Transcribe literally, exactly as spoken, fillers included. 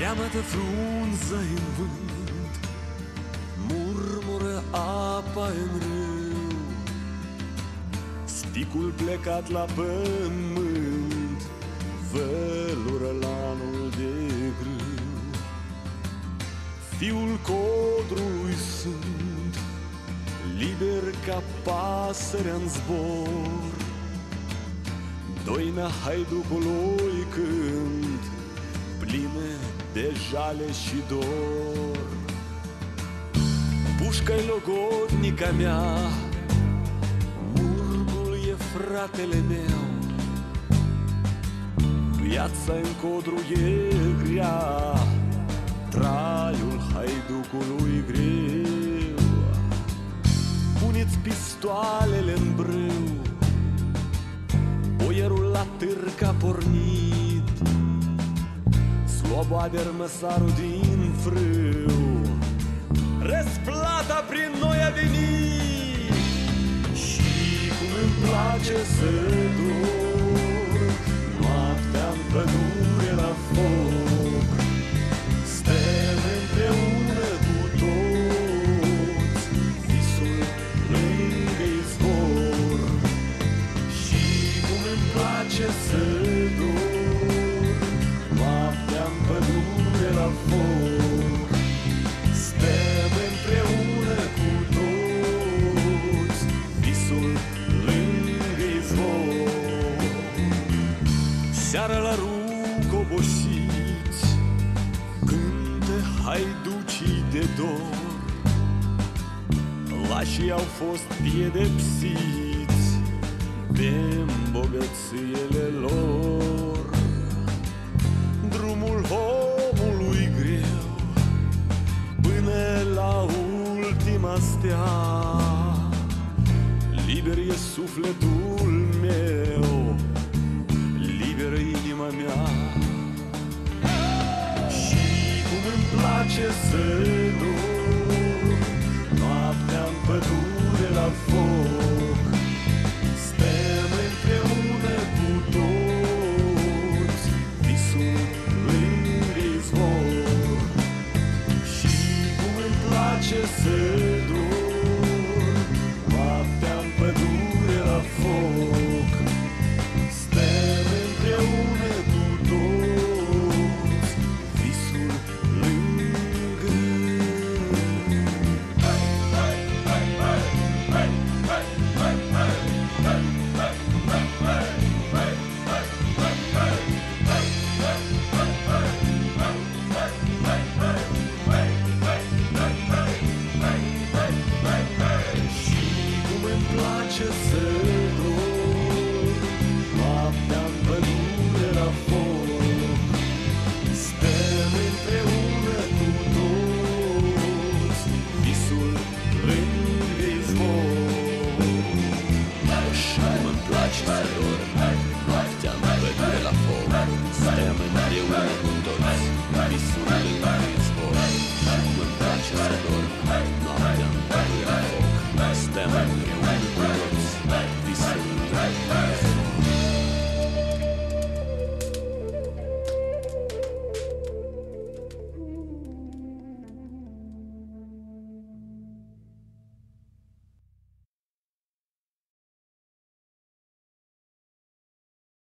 Treamă-te frunză-i în vânt, murmură apa în râu, spicul plecat la pământ vălură lanul de grâu. Fiul codrului sunt, liber ca pasărea-n zbor, doina haiducului cânt, pline de jale și dor. Pușca-i logodnica mea, murgul e fratele meu, viața-n codru e grea, traiul haiducului greu. Puneți pistoalele-n brâu, boierul la târg a pornit, sloboader măsarul din frâu, răsplata prin noi a venit. Și cum îmi place să dorm noaptea-n pădure la foc, stăm împreună cu toți, visul lângă izvor. Și cum îmi place să dorm noaptea-n pădure la foc, stăm împreună cu toți, visul lângă izvor. Seara la rug obosiți, cântă haiducii de dor, lașii au fost piedepsiți de-n bogățiile lor. Drumul omului greu până la ultima stea, liber e sufletul meu, liberă inima mea. Și cum îmi place să dorm noaptea-n pădure la foc, stăm împreună cu toți, visul lângă izvor. Și cum îmi place să dorm noaptea-n pădure la foc, stăm împreună cu toți, visul lângă. Și cum îmi place să dorm noaptea-n pădure la foc, stăm împreună cu toți, visul lângă izvor. Și cum îmi place să dorm noaptea-n pădure la foc, stăm împreună cu toți,